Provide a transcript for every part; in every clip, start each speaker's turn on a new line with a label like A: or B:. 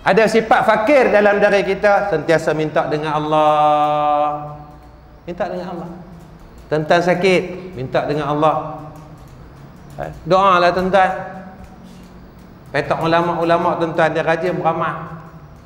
A: Ada sifat fakir dalam diri kita, sentiasa minta dengan Allah. Minta dengan Allah. Tuan-tuan sakit, minta dengan Allah. Doa lah tuan-tuan. Petak ulama-ulama tuan-tuan, dia rajin beramal.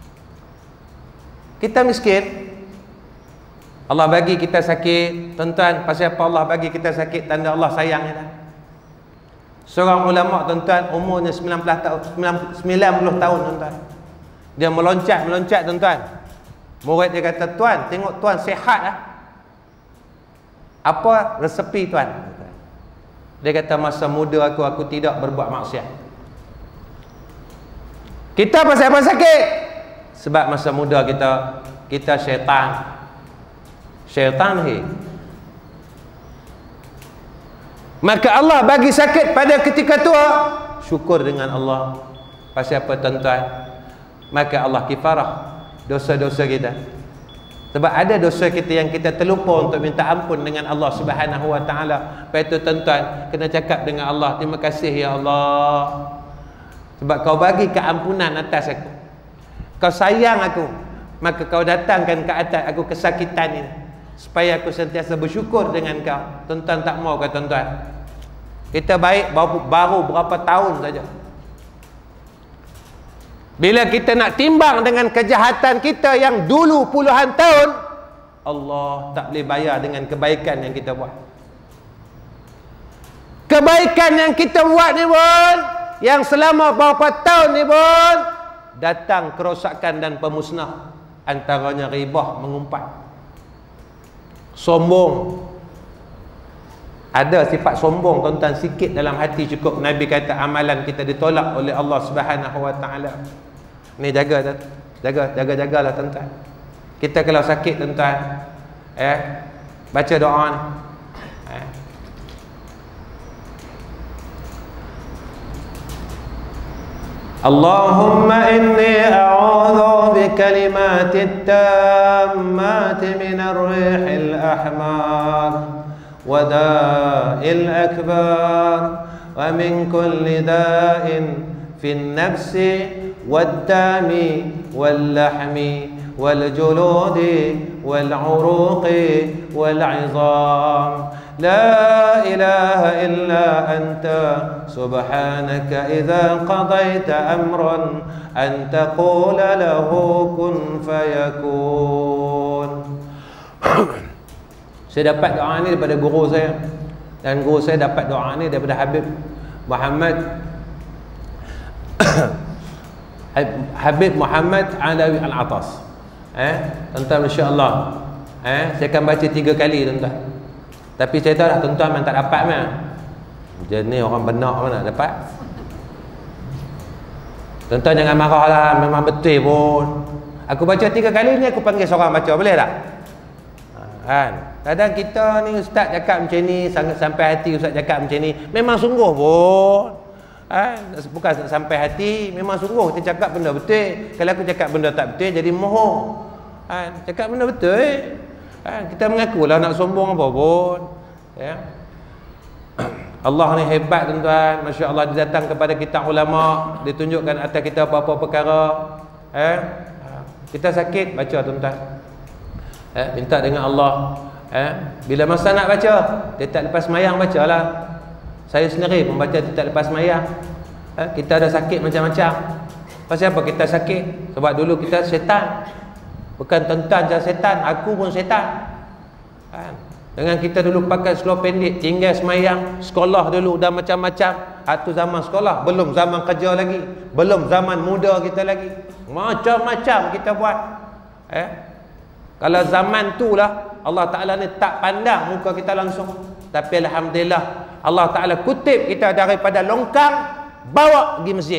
A: Kita miskin, Allah bagi kita sakit. Tuan-tuan, pasal apa Allah bagi kita sakit? Tanda Allah sayang kita. Seorang ulama tuan-tuan, umurnya 90 tahun tuan-tuan. Dia meloncat tuan-tuan. Murid dia kata, tuan, tengok tuan sihat lah. Apa resepi tuan? Dia kata, masa muda aku tidak berbuat maksiat. Kita pasal apa sakit? Sebab masa muda kita syaitan. Syaitan ni. Maka Allah bagi sakit pada ketika tua, syukur dengan Allah. Pasal apa tuan-tuan? Maka Allah kifarah dosa-dosa kita. Sebab ada dosa kita yang kita terlupa untuk minta ampun dengan Allah Subhanahu wa taala. Lepas itu tuan-tuan kena cakap dengan Allah, terima kasih ya Allah, sebab kau bagi keampunan atas aku. Kau sayang aku, maka kau datangkan ke atas aku kesakitan ini, supaya aku sentiasa bersyukur dengan kau. Tuan-tuan tak mau ke tuan-tuan? Kita baik baru berapa tahun saja. Bila kita nak timbang dengan kejahatan kita yang dulu puluhan tahun, Allah tak boleh bayar dengan kebaikan yang kita buat. Kebaikan yang kita buat ni pun, yang selama beberapa tahun ni pun, datang kerosakan dan pemusnah. Antaranya ribah, mengumpat, sombong. Ada sifat sombong tuan-tuan sikit dalam hati cukup, Nabi kata amalan kita ditolak oleh Allah Subhanahu wa taala. Ni jagalah tuan-tuan. Kita kalau sakit tuan-tuan, baca doa ni. Allahumma inni a'udhu bikalimatit tammati minar rihil ahmar wa da'il akbar wa min kulli da'in fin nafsi والدم واللحم والجلود والعروق والعظام لا إله إلا أنت سبحانك إذا قضيت أمرا أن تقول له كن فيكون. Saya dapat doa ni daripada guru saya, dan guru saya dapat doa ni daripada Habib Muhammad Alawi Al-Atas. Tuan-tuan, insya-Allah saya akan baca 3 kali tuan-tuan. Tapi saya tahu dah tuan-tuan memang tak dapat mah. Jenis orang benak mana dapat. Tuan-tuan jangan marahlah, memang betul pun. Aku baca 3 kali ni, aku panggil seorang baca, boleh tak? Kan? Kadang kita ni ustaz cakap macam ni, sangat sampai hati ustaz cakap macam ni, memang sungguh pun. Bukan sampai hati, memang sungguh kita cakap benda betul. Kalau aku cakap benda tak betul, jadi moho. Cakap benda betul. Kita mengakulah, nak sombong apa pun. Allah ni hebat tuan-tuan. Masya Allah, dia datang kepada kita ulama, dia tunjukkan atas kita apa-apa perkara. Kita sakit, baca tuan-tuan. Minta dengan Allah. Bila masa nak baca, dia tak lepas mayang bacalah. Saya sendiri membaca tak lepas mayang. Kita ada sakit macam-macam. Pasal apa kita sakit? Sebab dulu kita setan. Bukan tuan-tuan je setan, aku pun setan. Dengan kita dulu pakai seluar pendek, tinggal semayang, sekolah dulu dah macam-macam. Itu zaman sekolah, belum zaman kerja lagi, belum zaman muda kita lagi. Macam-macam kita buat. Kalau zaman tu lah, Allah Ta'ala ni tak pandang muka kita langsung. Tapi alhamdulillah, Allah Ta'ala kutip kita daripada longkang, bawa pergi masjid.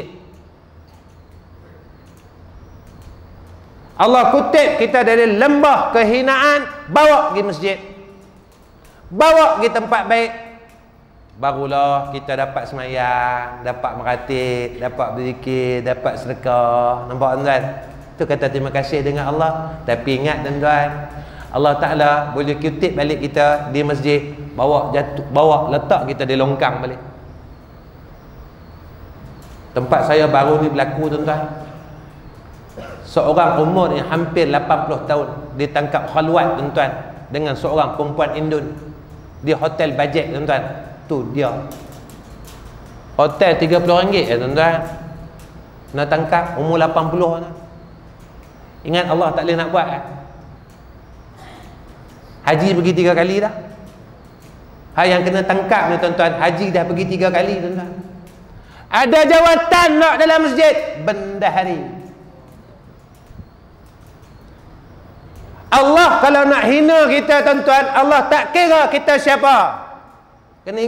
A: Allah kutip kita dari lembah kehinaan, bawa pergi masjid, bawa pergi tempat baik. Barulah kita dapat semayang, dapat meratib, dapat berzikir, dapat sedekah. Nampak tuan-tuan? Itu kata terima kasih dengan Allah. Tapi ingat tuan-tuan, Allah Ta'ala boleh kutip balik kita di masjid, bawa letak kita di longkang balik. Tempat saya baru ni berlaku tuan-tuan. seorang umur yang hampir 80 tahun ditangkap khalwat tuan-tuan dengan seorang perempuan Indon di hotel bajet tuan-tuan. Tu dia hotel RM30 tuan-tuan, nak tangkap umur 80 tu. Ingat Allah tak boleh nak buat kan? Haji pergi 3 kali dah. Hai yang kena tangkap ni tuan-tuan, haji dah pergi 3 kali tuan-tuan. Ada jawatan nak dalam masjid, bendahari. Allah kalau nak hina kita tuan-tuan, Allah tak kira kita siapa. Kena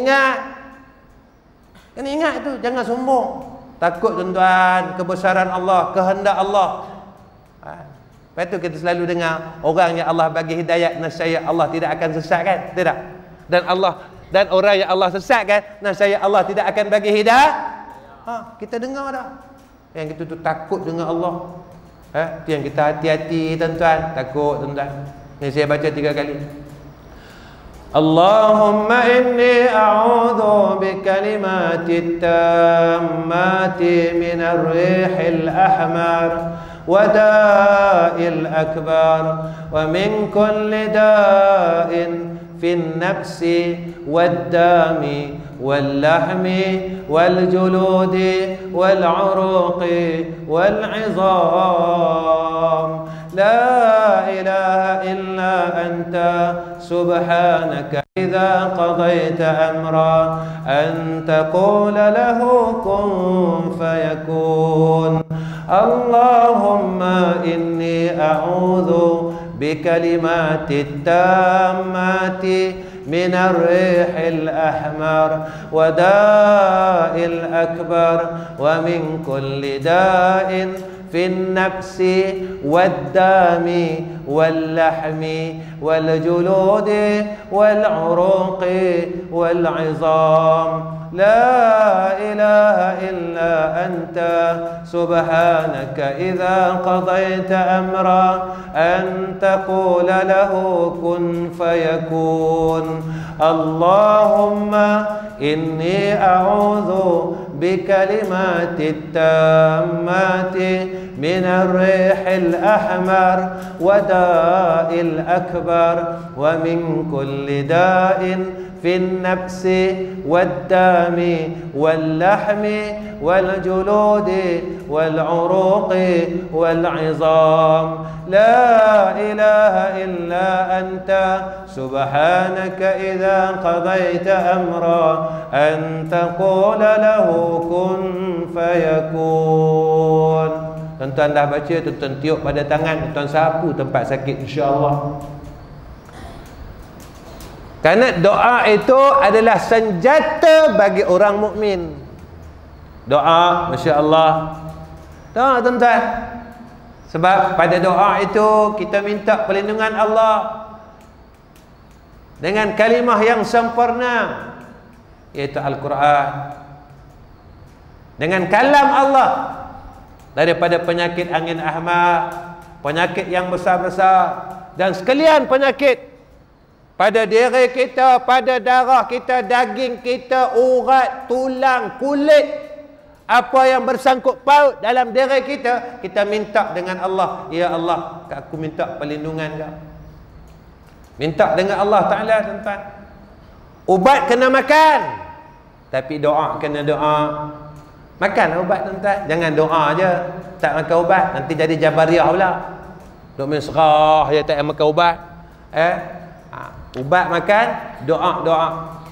A: ingat tu, jangan sombong. Takut tuan-tuan kebesaran Allah, kehendak Allah. Lepas tu kita selalu dengar orang yang Allah bagi hidayat nasaya Allah tidak akan sesatkan, tidak? Dan orang yang Allah sesatkan nasaya Allah tidak akan bagi hidayah. Kita dengar dah. Yang kita tu takut dengan Allah. Itu yang kita hati-hati tuan-tuan, takut tuan-tuan. Ni saya baca 3 kali. Allahumma inni a'udhu bikalimatit tammati minar rihil ahmar wa da'il akbar wa min kulli da'in fin nafsi wad dami wal lahmi wal juludi wal uruqi wal izam la ilaha illa anta subhanaka idza qadaita amra an taqula lahu kun fayakun Allahumma inni a'udhu bikalimatit tammati من الريح الأحمر وداء الأكبر ومن كل داء في النفس والدم واللحم والجلود والعروق والعظام لا إله إلا أنت سبحانك إذا قضيت أمرا أن تقول له كن فيكون اللهم إني أعوذ بكلمات التامات من الريح الأحمر وداء الأكبر ومن كل داء في النفس والدم واللحم والجلود والعروق والعظام لا إله إلا أنت سبحانك إذا قضيت أمرا أن تقول له كن فيكون. Tuan-tuan dah baca, tuan-tuan tiup pada tangan, tuan sapu tempat sakit, insya-Allah. Karena doa itu adalah senjata bagi orang mukmin. Doa, masya-Allah. Doa tuan-tuan. Sebab pada doa itu kita minta perlindungan Allah dengan kalimah yang sempurna, iaitu Al-Quran. Dengan kalam Allah daripada penyakit angin ahmar, penyakit yang besar-besar, dan sekalian penyakit pada diri kita, pada darah kita, daging kita, urat, tulang, kulit, apa yang bersangkut paut dalam diri kita, kita minta dengan Allah, ya Allah, aku minta perlindungan kau. Minta dengan Allah Ta'ala tuan-tuan. Ubat kena makan, tapi doa kena doa. Makan ubat tuan-tuan, jangan doa je tak makan ubat, nanti jadi Jabariyah pula. Duk main serah je tak makan ubat. Ubat makan, doa.